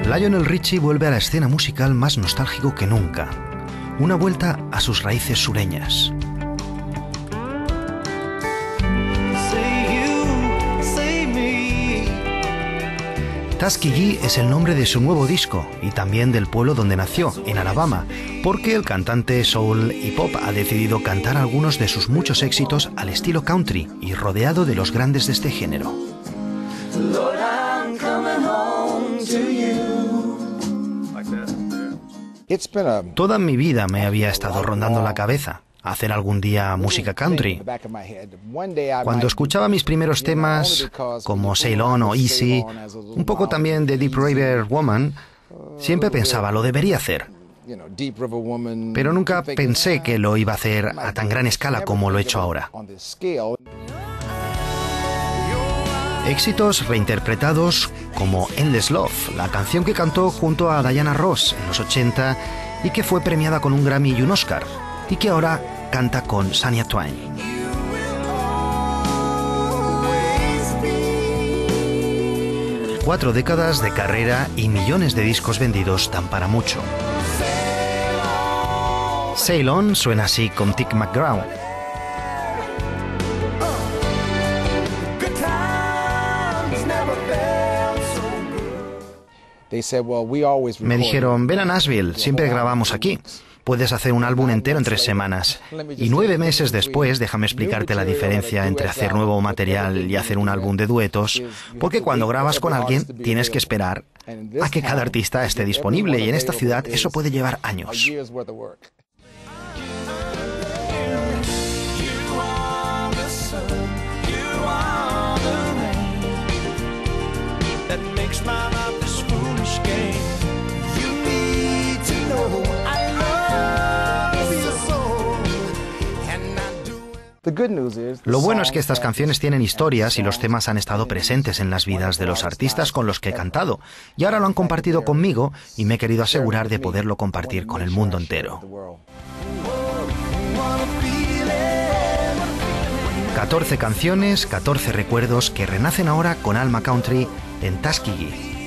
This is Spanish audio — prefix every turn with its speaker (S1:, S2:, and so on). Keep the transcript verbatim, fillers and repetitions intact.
S1: Lionel Richie vuelve a la escena musical más nostálgico que nunca. Una vuelta a sus raíces sureñas. Tuskegee es el nombre de su nuevo disco y también del pueblo donde nació, en Alabama, porque el cantante soul y pop ha decidido cantar algunos de sus muchos éxitos al estilo country y rodeado de los grandes de este género. Toda mi vida me había estado rondando la cabeza hacer algún día música country. Cuando escuchaba mis primeros temas, como Sail On o Easy, un poco también de Deep River Woman, siempre pensaba, lo debería hacer. Pero nunca pensé que lo iba a hacer a tan gran escala como lo he hecho ahora. Éxitos reinterpretados como Endless Love, la canción que cantó junto a Diana Ross en los ochenta y que fue premiada con un Grammy y un Oscar, y que ahora canta con Shania Twain. Cuatro décadas de carrera y millones de discos vendidos dan para mucho. Sail On suena así con Tic McGraw. Me dijeron, ven a Nashville, siempre grabamos aquí. Puedes hacer un álbum entero en tres semanas. Y nueve meses después, déjame explicarte la diferencia entre hacer nuevo material y hacer un álbum de duetos, porque cuando grabas con alguien tienes que esperar a que cada artista esté disponible, y en esta ciudad eso puede llevar años. Lo bueno es que estas canciones tienen historias y los temas han estado presentes en las vidas de los artistas con los que he cantado, y ahora lo han compartido conmigo y me he querido asegurar de poderlo compartir con el mundo entero. catorce canciones, catorce recuerdos que renacen ahora con alma country en Tuskegee.